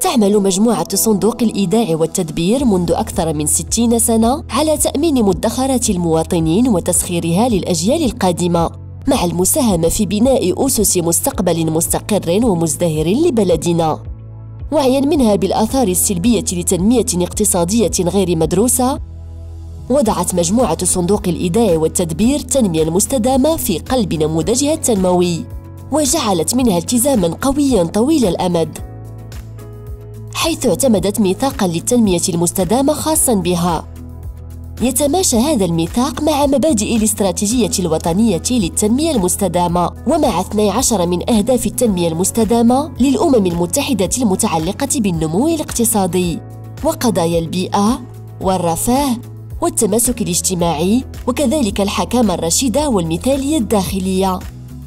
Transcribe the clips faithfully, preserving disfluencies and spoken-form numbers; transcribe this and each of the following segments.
تعمل مجموعة صندوق الإيداع والتدبير منذ أكثر من ستين سنة على تأمين مدخرات المواطنين وتسخيرها للأجيال القادمة، مع المساهمة في بناء أسس مستقبل مستقر ومزدهر لبلدنا. وعياً منها بالآثار السلبية لتنمية اقتصادية غير مدروسة، وضعت مجموعة صندوق الإيداع والتدبير التنمية المستدامة في قلب نموذجها التنموي، وجعلت منها التزاماً قوياً طويل الأمد، حيث اعتمدت ميثاقاً للتنمية المستدامة خاصاً بها. يتماشى هذا الميثاق مع مبادئ الاستراتيجية الوطنية للتنمية المستدامة، ومع اثني عشر من أهداف التنمية المستدامة للأمم المتحدة المتعلقة بالنمو الاقتصادي وقضايا البيئة والرفاه والتماسك الاجتماعي، وكذلك الحكامة الرشيدة والمثالية الداخلية.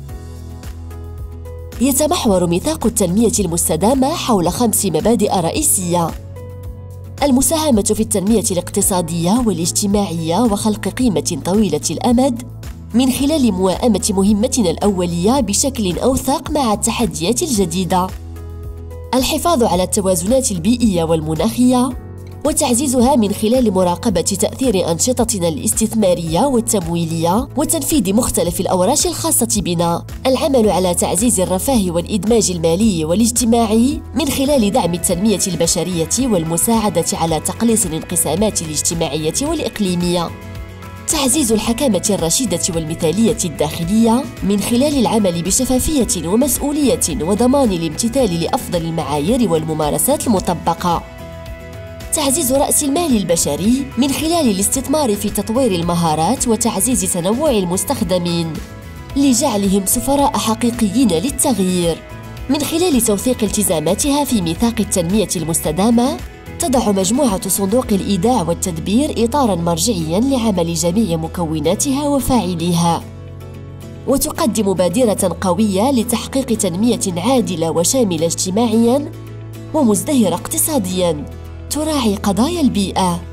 يتمحور ميثاق التنمية المستدامة حول خمس مبادئ رئيسية: المساهمة في التنمية الاقتصادية والاجتماعية وخلق قيمة طويلة الأمد من خلال موائمة مهمتنا الأولية بشكل أوثق مع التحديات الجديدة، الحفاظ على التوازنات البيئية والمناخية وتعزيزها من خلال مراقبة تأثير أنشطتنا الاستثمارية والتمويلية وتنفيذ مختلف الأوراش الخاصة بنا، العمل على تعزيز الرفاه والإدماج المالي والاجتماعي من خلال دعم التنمية البشرية والمساعدة على تقليص الانقسامات الاجتماعية والإقليمية، تعزيز الحكامة الرشيدة والمثالية الداخلية من خلال العمل بشفافية ومسؤولية وضمان الامتثال لأفضل المعايير والممارسات المطبقة، تعزيز رأس المال البشري من خلال الاستثمار في تطوير المهارات وتعزيز تنوع المستخدمين لجعلهم سفراء حقيقيين للتغيير. من خلال توثيق التزاماتها في ميثاق التنمية المستدامة، تضع مجموعة صندوق الإيداع والتدبير إطاراً مرجعياً لعمل جميع مكوناتها وفاعليها، وتقدم بادرة قوية لتحقيق تنمية عادلة وشاملة اجتماعياً ومزدهرة اقتصادياً، تراعي قضايا البيئة